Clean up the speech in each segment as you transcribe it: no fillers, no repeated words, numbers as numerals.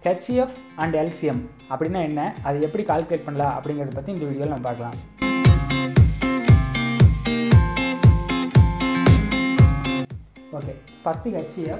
HCF and LCM அப்படின்னா என்ன, அது எப்படி கால்குலேட் பண்ணலாம் அப்படிங்கிறத பற்றி இந்த வீடியோவில் நம்ம பார்க்கலாம். ஓகே, ஃபஸ்ட்டு HCF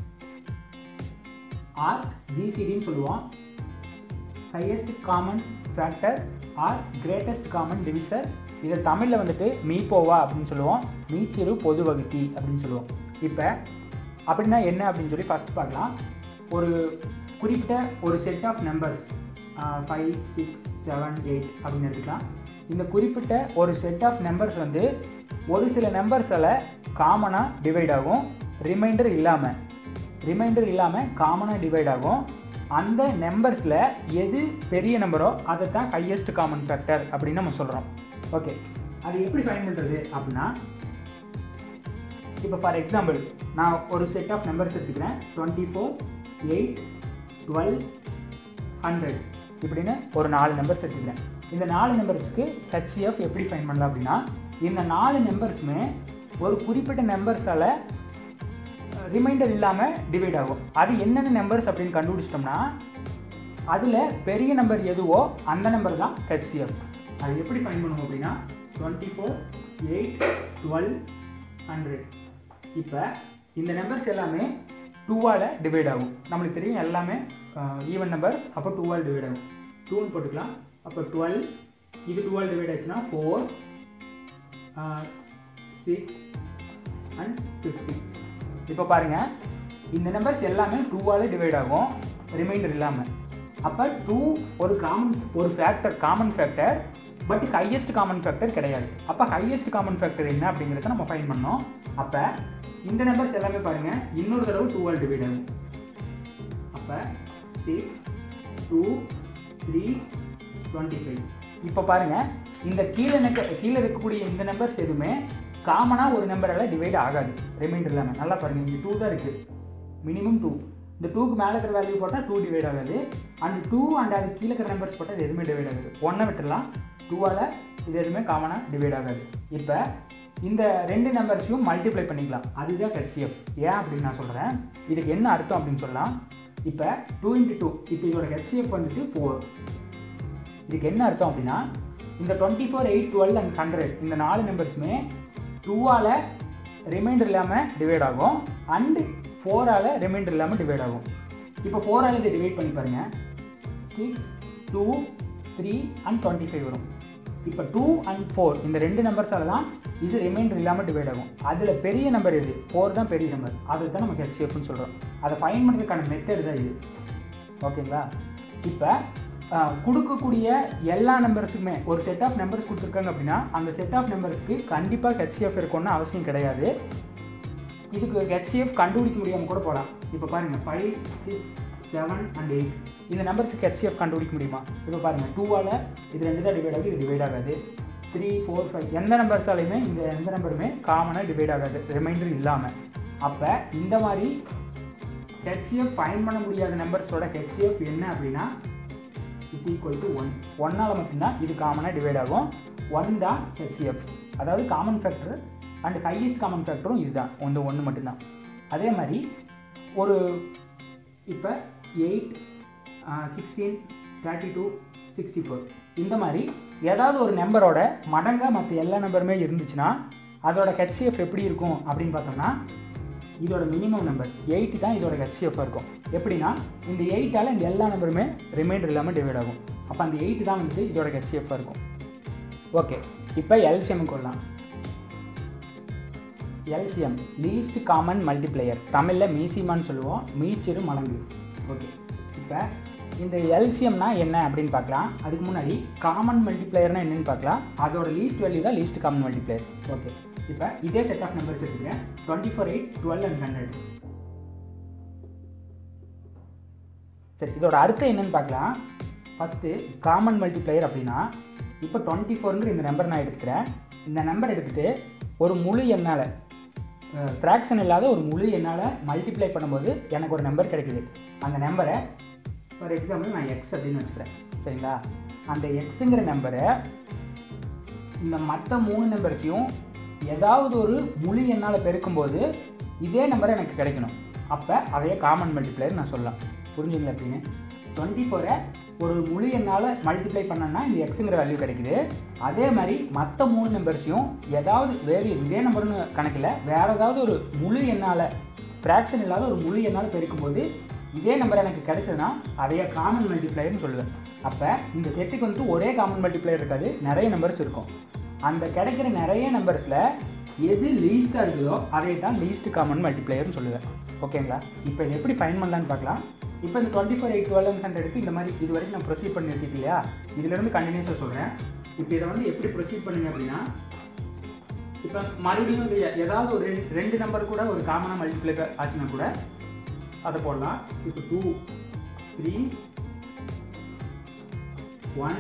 ஆர் ஜிசிடின்னு சொல்லுவோம். Highest common factor or greatest common divisor. இதை தமிழில் வந்துட்டு மீப்போவா அப்படின்னு சொல்லுவோம், மீச்சிறு பொது வகுத்தி அப்படின்னு சொல்லுவோம். இப்போ அப்படின்னா என்ன அப்படின்னு சொல்லி ஃபஸ்ட் பார்க்கலாம். ஒரு குறிப்பிட்ட ஒரு செட் ஆஃப் நம்பர்ஸ் 5, 6, 7, 8 அப்படின்னு எடுத்துக்கலாம். இந்த குறிப்பிட்ட ஒரு செட் ஆஃப் நம்பர்ஸ் வந்து ஒரு சில நம்பர்ஸால் காமனாக டிவைட் ஆகும், ரிமைண்டர் இல்லாமல் காமனாக டிவைட் ஆகும். அந்த நம்பர்ஸில் எது பெரிய நம்பரோ அதை தான் ஹையஸ்ட் காமன் ஃபேக்டர் அப்படின்னு நம்ம சொல்கிறோம். ஓகே, அது எப்படி ஃபைண்ட் பண்ணுறது அப்படின்னா, இப்போ ஃபார் எக்ஸாம்பிள் நான் ஒரு செட் ஆஃப் நம்பர்ஸ் எடுத்துக்கிறேன். 24, 8, 12, 100 இப்படின்னு ஒரு 4 நம்பர்ஸ் எடுத்துக்கிறேன். இந்த 4 நம்பர்ஸ்க்கு HCF எப்படி ஃபைண்ட் பண்ணலாம் அப்படின்னா, இந்த 4 நம்பர்ஸுமே ஒரு குறிப்பிட்ட நம்பர்ஸால் ரிமைண்டர் இல்லாமல் டிவைட் ஆகும். அது என்னென்ன நம்பர்ஸ் அப்படின்னு கண்டுபிடிச்சிட்டோம்னா அதில் பெரிய நம்பர் எதுவோ அந்த நம்பர் தான் HCF. அது எப்படி ஃபைண்ட் பண்ணுவோம் அப்படின்னா 24, 8, 12, 100. இப்போ இந்த நம்பர்ஸ் எல்லாமே 2ஆல் டிவைட் ஆகும். நம்மளுக்கு தெரியும் எல்லாமே ஈவன் நம்பர்ஸ், அப்போ 2ஆல் டிவைட் ஆகும். 2ன்னு போட்டுக்கலாம். அப்போ 12, இது 2ஆல் டிவைட் ஆச்சுன்னா 4, 6 and 50. இப்போ பாருங்கள், இந்த நம்பர்ஸ் எல்லாமே 2ஆல் டிவைட் ஆகும், ரிமைண்டர் இல்லாமல். அப்போ 2 ஒரு common factor, but highest common factor கிடையாது. அப்போ ஹையஸ்ட் காமன் ஃபேக்டர் என்ன அப்படிங்கிறத நம்ம ஃபைண்ட் பண்ணோம். அப்போ இந்த நம்பர்ஸ் எல்லாமே பாருங்கள் இன்னொரு தடவை 2ஆல் டிவைட் ஆகும். அப்போ 6, 2, 3, 25. இப்போ பாருங்கள், இந்த கீழே இருக்கக்கூடிய இந்த நம்பர்ஸ் எதுவுமே காமனாக ஒரு நம்பரால் டிவைட் ஆகாது, ரிமைண்டர் இல்லாமல். நல்லா பாருங்கள், இங்கே 2 தான் இருக்குது, மினிமம் 2. இந்த 2க்கு மேலே இருக்கிற வேல்யூ போட்டால் 2 டிவைட் ஆகாது. அண்ட் 2 அண்ட் அது கீழே இருக்கிற நம்பர்ஸ் போட்டால் இது எதுவுமே டிவைட் ஆகாது. 1 விட்டுடலாம், 2ஆல் இது எதுவுமே காமனாக டிவைட் ஆகாது. இப்போ இந்த 2 நம்பர்ஸையும் மல்டிப்ளை பண்ணிக்கலாம், அதுதான் HCF. ஏன் அப்படின்னு நான் சொல்கிறேன், இதுக்கு என்ன அர்த்தம் அப்படின்னு சொல்லலாம். இப்போ 2 × 2, இப்போ இதோட HCF வந்துட்டு 4. இதுக்கு என்ன அர்த்தம் அப்படின்னா, இந்த 24, 8, 12 and 100 இந்த 4 நம்பர்ஸுமே 2ஆல் ரிமைண்டர் இல்லாமல் டிவைட் ஆகும், அண்டு 4ஆல் ரிமைண்டர் இல்லாமல் டிவைட் ஆகும். இப்போ 4ஆல் இதை டிவைட் பண்ணி பாருங்கள், 6, 2, 3 and 25 வரும். இப்போ 2 and 4 இந்த 2 நம்பர்ஸால் தான் இது ரிமைண்டர் இல்லாமல் டிவைட் ஆகும். அதில் பெரிய நம்பர் எது, 4 தான் பெரிய நம்பர், அதை தான் நம்ம HCFன்னு சொல்கிறோம். அதை ஃபைண்ட் பண்ணுறதுக்கான மெத்தட் தான் இது. ஓகேங்களா? இப்போ கொடுக்கக்கூடிய எல்லா நம்பர்ஸுக்குமே ஒரு செட் ஆஃப் நம்பர்ஸ் கொடுத்துருக்காங்க அப்படின்னா அந்த செட் ஆஃப் நம்பர்ஸ்க்கு கண்டிப்பாக HCF இருக்கும்னு அவசியம் கிடையாது. இதுக்கு HCF கண்டுபிடிக்க முடியாமல் கூட போகலாம். இப்போ பாருங்கள் 5, 6, 7 and 8 இந்த நம்பர்ஸுக்கு HCF கண்டுபிடிக்க முடியுமா? இப்போ பாருங்கள் 2ஆல் இது 2 தான் டிவைட் ஆகுது, இது டிவைட் ஆகாது. 3, 4, 5 எந்த நம்பர்ஸாலையுமே இந்த எந்த நம்பருமே காமனாக டிவைட் ஆகாது, ரிமைண்டர் இல்லாமல். அப்போ இந்த மாதிரி HCF ஃபைண்ட் பண்ண முடியாத நம்பர்ஸோட HCF என்ன அப்படின்னா is equal to 1. 1ஆல் மட்டும்தான் இது காமனாக டிவைட் ஆகும். 1 தான் HCF, அதாவது common factor and highest common ஃபேக்டரும் இதுதான், 1 மட்டும்தான். அதே மாதிரி ஒரு இப்போ 8, 16, 32, 64 இந்த மாதிரி ஏதாவது ஒரு நம்பரோட மடங்காக மற்ற எல்லா நம்பருமே இருந்துச்சுன்னா அதோட HCF எப்படி இருக்கும் அப்படின்னு பார்த்தோம்னா, இதோட மினிமம் நம்பர் 8 தான் இதோட HCF இருக்கும். எப்படின்னா இந்த 8ஆல் இந்த எல்லா நம்பருமே ரிமைண்டர் இல்லாமல் டிவைட் ஆகும். அப்போ அந்த 8 தான் வந்து இதோட HCF இருக்கும். ஓகே, இப்போ LCM கொள்ளலாம். LCM லீஸ்ட் காமன் மல்டிப்ளையர், தமிழில் மீசிமான்னு சொல்லுவோம், மீச்சிறு மடங்கு. ஓகே, இப்போ இந்த LCMனா என்ன அப்படின்னு பார்க்கலாம். அதுக்கு முன்னாடி காமன் மல்டிப்ளையர்னா என்னென்னு பார்க்கலாம். அதோட லீஸ்ட் வேல்யூ தான் லீஸ்ட் காமன் மல்டிப்ளையர். ஓகே, இப்போ இதே செட் ஆஃப் நம்பர்ஸ் எடுத்துக்கிறேன். 24, 8, 12 and 100. சரி, இதோட அர்த்தம் என்னன்னு பார்க்கலாம். ஃபஸ்ட்டு காமன் மல்டிப்ளையர் அப்படின்னா, இப்போ 24ங்கிற இந்த நம்பர் நான் எடுத்துக்கிறேன். இந்த நம்பர் எடுத்துகிட்டு ஒரு முழு எண்ணால், ஃப்ராக்ஷன் இல்லாத ஒரு முழு எண்ணால் மல்டிப்ளை பண்ணும்போது எனக்கு ஒரு நம்பர் கிடைக்குது. அந்த நம்பரை ஃபார் எக்ஸாம்பிள் நான் X அப்படின்னு வச்சுக்கிறேன். சரிங்களா? அந்த Xங்கிற நம்பரை இந்த மற்ற 3 நம்பர்ஸையும் ஏதாவது ஒரு முழு எண்ணால் பெருக்கும்போது இதே நம்பரை எனக்கு கிடைக்கணும். அப்போ அதையே காமன் மல்டிப்ளையர் நான் சொல்லலாம். புரிஞ்சுங்களா அப்படின்னு? 24 ஒரு முழு எண்ணால் மல்டிப்ளை பண்ணோன்னா இந்த எக்ஸுங்கிற வேல்யூ கிடைக்குது. அதே மாதிரி மற்ற 3 நம்பர்ஸையும் ஏதாவது வேறு இதே நம்பர்னு கணக்கில் வேறு ஏதாவது ஒரு முழு எண்ணால் ஃப்ராக்ஷன் இல்லாத ஒரு முழு எண்ணால் பெருக்கும்போது இதே நம்பர் எனக்கு கிடைச்சதுன்னா அதையே காமன் மல்டிப்ளையர்னு சொல்லுவேன். அப்போ இந்த செட்டுக்கு வந்துட்டு ஒரே காமன் மல்டிப்ளையர் இருக்காது, நிறைய நம்பர்ஸ் இருக்கும். அந்த கிடைக்கிற நிறைய நம்பர்ஸில் எது லீஸ்ட்டாக இருக்குதோ அதை தான் லீஸ்ட் காமன் மல்டிப்ளையர்னு சொல்லுவேன். ஓகேங்களா? இப்போ இதை எப்படி ஃபைன் பண்ணலான்னு பார்க்கலாம். இப்போ இந்த 24, 8, 12 and 100 இந்த மாதிரி இது வரைக்கும் நான் ப்ரொசீட் பண்ணி எடுத்துக்கு இல்லையா, இதிலேருந்து கண்டினியூஸாக சொல்கிறேன். இப்போ இதை வந்து எப்படி ப்ரொசீட் பண்ணுங்க அப்படின்னா, இப்போ மறுபடியும் இது ஏதாவது ஒரு 2 நம்பர் கூட ஒரு காமனாக மல்டிப்ளை ஆச்சுன்னா கூட அதை போடலாம். இப்போ 2, 3, 1,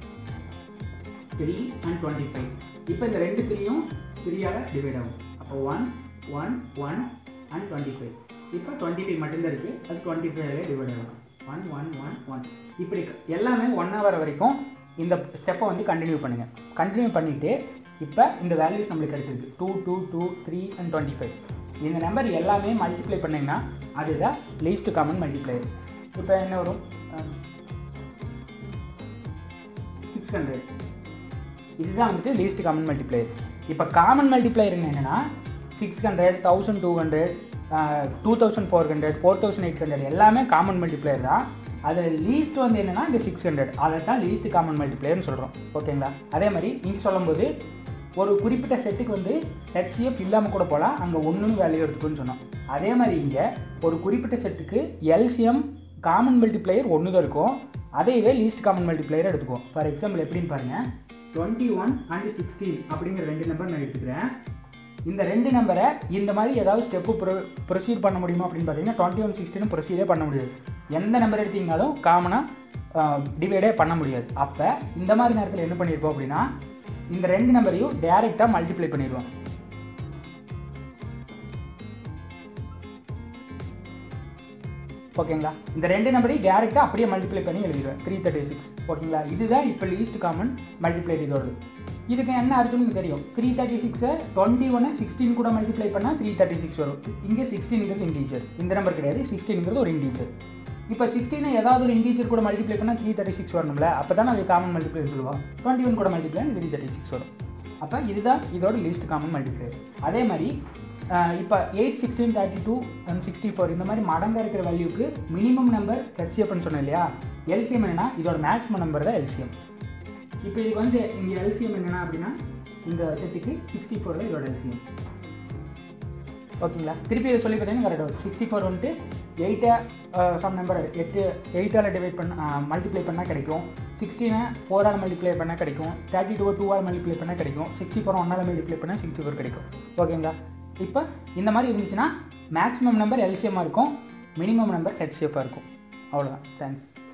3 and 25. இப்போ இந்த 2 3யும் 3ஆல் டிவைட் ஆகும். அப்போ 1, 1, 1 and 25. இப்போ 25 மட்டும்தான் இருக்குது, அது 25ஆலே டிவைட் ஆகும். 1, 1, 1, 1. இப்படி எல்லாமே 1 hour வரைக்கும் இந்த ஸ்டெப்பை வந்து கண்டினியூ பண்ணுங்கள். கண்டினியூ பண்ணிவிட்டு இப்போ இந்த வேல்யூஸ் நம்மளுக்கு கிடச்சிருக்கு 2, 2, 2, 3 and 25. இந்த நம்பர் எல்லாமே மல்டிப்ளை பண்ணிங்கன்னா அதுதான் லீஸ்ட் காமன் மல்டிப்ளையர். இப்போ என்ன வரும்? 600. இதுதான் வந்துட்டு லீஸ்ட் காமன் மல்டிப்ளையர். இப்போ காமன் மல்டிப்ளையர் என்னென்னா 600, 1200, 2400, 4800 எல்லாமே காமன் மல்டிப்ளையர் தான். அதில் லீஸ்ட் வந்து என்னென்னா இந்த 600, அதை தான் லீஸ்ட் காமன் மல்டிப்ளையர்னு சொல்கிறோம். ஓகேங்களா? அதே மாதிரி இங்கே சொல்லும்போது ஒரு குறிப்பிட்ட செட்டுக்கு வந்து HCF இல்லாமல் கூட போகலாம், அங்கே 1ன்னு வேல்யூ எடுத்துக்கோன்னு சொன்னோம். அதே மாதிரி இங்கே ஒரு குறிப்பிட்ட செட்டுக்கு LCM காமன் மல்டிப்ளையர் 1 தான் இருக்கும், அதையவே லீஸ்ட் காமன் மல்டிப்ளையர் எடுத்துக்குவோம். ஃபார் எக்ஸாம்பிள் எப்படின்னு பாருங்கள், 21 and 16 அப்படிங்கிற 2 நம்பர் நான் எடுத்துக்கிறேன். இந்த 2 நம்பரை இந்த மாதிரி ஏதாவது ஸ்டெப்பு ப்ரொசீட் பண்ண முடியுமா அப்படின்னு பார்த்தீங்கன்னா 21, 16 ப்ரொசீடே பண்ண முடியாது. எந்த நம்பர் எடுத்தீங்கனாலும் காமனாக டிவைடே பண்ண முடியாது. அப்போ இந்த மாதிரி நேரத்தில் என்ன பண்ணியிருப்போம் அப்படின்னா இந்த 2 நம்பரையும் டைரெக்டாக மல்டிப்ளை பண்ணிடுவோம். ஓகேங்களா? இந்த 2 நம்பரையும் டேரெக்டாக அப்படியே மல்டிப்ளை பண்ணி எழுதிடுவேன். 336. ஓகேங்களா? இதுதான் இப்போ லீஸ்ட் காமன் மல்டிப்ளை இதோடு. இதுக்கு என்ன அர்த்தம்னு தெரியும். 336 21 16 கூட மல்டிப்ளை பண்ணால் 336 வரும். இங்கே 16ங்கிறது இன்டீஜர், இந்த நம்பர் கிடையாது, 16ங்கிறது ஒரு இன்டீஜர். இப்போ 16 ஏதாவது ஒரு இன்டீஜர் கூட மல்டிப்ளை பண்ணால் 336 வரணும்ல, அப்போ தான் அது காமன் மல்டிப்ளை சொல்லுவோம். 21 கூட மல்டிப்ளை 336 வரும். அப்போ இதுதான் இதோட லீஸ்ட் காமன் மல்டிப்ளை. அதே மாதிரி இப்போ 8, 16, 32 and 64 இந்த மாதிரி மடங்காக இருக்கிற வேல்யூக்கு மினிமம் நம்பர் HCFன்னு சொன்னோம் இல்லையா, LCM என்னன்னா இதோட மேக்ஸிமம் நம்பர் தான் LCM. இப்போ இதுக்கு வந்து இங்கே LCM என்னென்னா அப்படின்னா இந்த செட்டுக்கு 64 தான் இதோட LCM. ஓகேங்களா? திருப்பி இதை சொல்லி பார்த்தீங்கன்னா கரெக்டாக வரும். 64 வந்துட்டு 8 சம் நம்பர் 8ஆல் டிவைட் பண்ண மல்டிப்ளை பண்ணால் கிடைக்கும். 16 4ஆல் மல்டிப்ளை பண்ணால் கிடைக்கும். 32 2ஆல் மல்டிப்ளை பண்ணால் கிடைக்கும். 64 1ஆல் மல்டிப்ளை பண்ணால் 64 கிடைக்கும். ஓகேங்களா? இப்போ இந்த மாதிரி இருந்துச்சுன்னா மேக்ஸிமம் நம்பர் LCM இருக்கும், மினிமம் நம்பர் HCF இருக்கும். அவ்வளோதான். தேங்க்ஸ்.